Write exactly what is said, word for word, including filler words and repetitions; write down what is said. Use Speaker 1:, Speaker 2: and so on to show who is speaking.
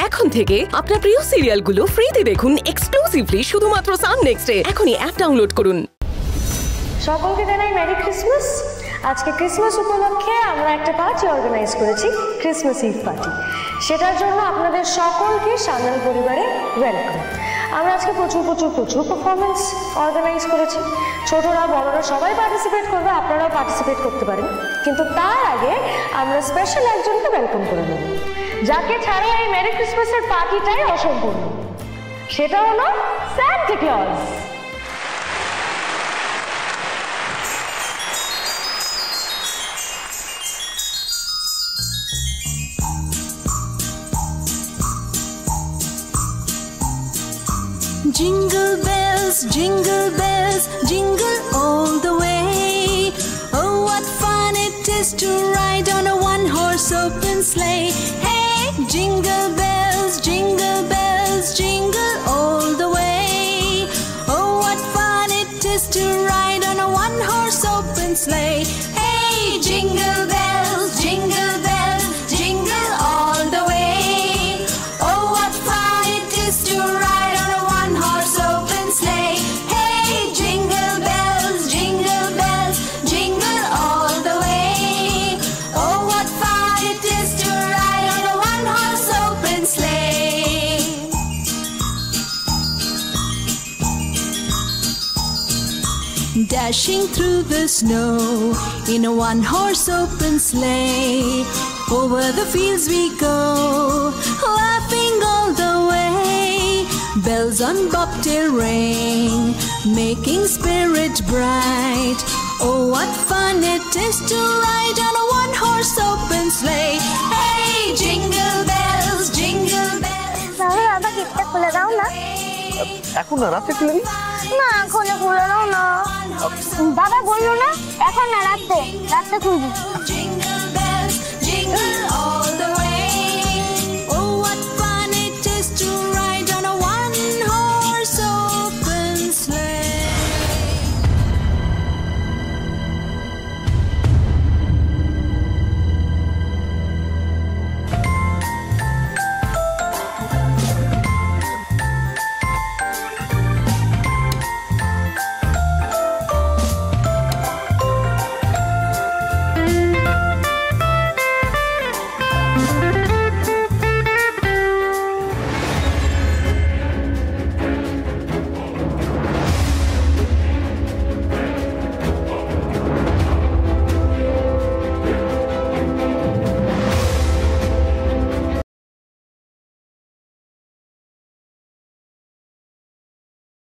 Speaker 1: এখন থেকে আপনার প্রিয় সিরিয়ালগুলো ফ্রিতে দেখুন এক্সক্লুসিভলি শুধুমাত্র সান নেক্সটে। এখনই অ্যাপ ডাউনলোড করুন।
Speaker 2: সকলকে জানাই মেরি ক্রিসমাস। আজকে ক্রিসমাস উপলক্ষে আমরা একটা পার্টি অর্গানাইজ করেছি, ক্রিসমাস ইভ পার্টি। সেটার জন্য আপনাদের সকলকে সান্যাল পরিবারে ওয়েলকাম। আমরা আজকে প্রচুর প্রচুর প্রচুর পারফরমেন্স অর্গানাইজ করেছি। ছোটরা বড়রা সবাই পার্টিসিপেট করবে, আপনারাও পার্টিসিপেট করতে পারেন। কিন্তু তার আগে আমরা স্পেশাল একজনকে ওয়েলকাম করে নেব, যাকে ছাড়া এই মেরি ক্রিসমাসের পার্টিটাই অসম্পূর্ণ। সেটা হলো Santa Claus.
Speaker 3: Jingle bells, jingle bells, jingle all the way. Oh, what fun it is to ride on a one-horse open sleigh. Hey, jingle bells, jingle bells, jingle all the way. Oh, what fun it is to ride on a one-horse open sleigh. Hey, jingle bells, jingle bells, jingle all the way. Oh, what fun it is to ride on a one-horse open sleigh. Hey, jingle bells, jingle bells, jingle all the way. Oh, what fun it is to ride on a one-horse open sleigh. Dashing through the snow in a one-horse open sleigh. Over the fields we go, laughing all the way. Bells on bobtail ring, making spirit bright. Oh, what fun it is to ride on a one-horse open sleigh. Hey, jingle bells, jingle bells.
Speaker 2: তাহলে বাবা গেটটা খুলে দাও না।
Speaker 4: এখন না, রাতে খুলে দিই
Speaker 2: না, খুলে খুলে দাও না। বাবা বললো না এখন না, রাতে রাতে খুলবি।